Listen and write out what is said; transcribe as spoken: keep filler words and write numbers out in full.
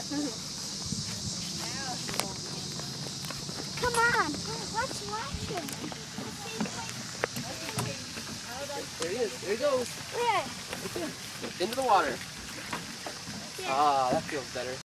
Come on, let's watch him. There he is. There he goes. Where? Into the water. Ah, that feels better.